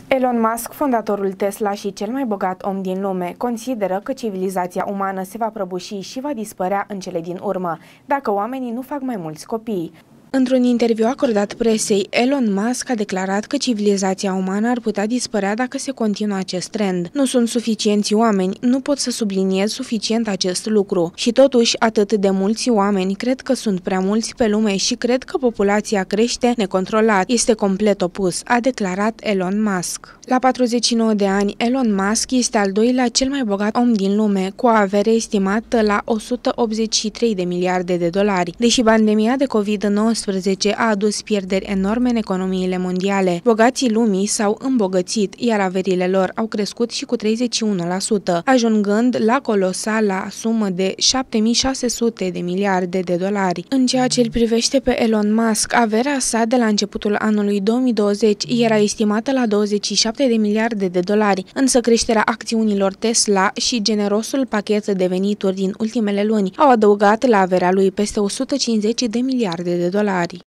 Elon Musk, fondatorul Tesla și cel mai bogat om din lume, consideră că civilizația umană se va prăbuși și va dispărea în cele din urmă, dacă oamenii nu fac mai mulți copii. Într-un interviu acordat presei, Elon Musk a declarat că civilizația umană ar putea dispărea dacă se continuă acest trend. Nu sunt suficienți oameni, nu pot să subliniez suficient acest lucru. Și totuși, atât de mulți oameni cred că sunt prea mulți pe lume și cred că populația crește necontrolat. Este complet opus, a declarat Elon Musk. La 49 de ani, Elon Musk este al doilea cel mai bogat om din lume, cu o avere estimată la 183 de miliarde de dolari. Deși pandemia de COVID-19 a adus pierderi enorme în economiile mondiale, bogații lumii s-au îmbogățit, iar averile lor au crescut și cu 31%, ajungând la colosala sumă de 7600 de miliarde de dolari. În ceea ce îl privește pe Elon Musk, averea sa de la începutul anului 2020 era estimată la 27 de miliarde de dolari, însă creșterea acțiunilor Tesla și generosul pachet de venituri din ultimele luni au adăugat la averea lui peste 150 de miliarde de dolari.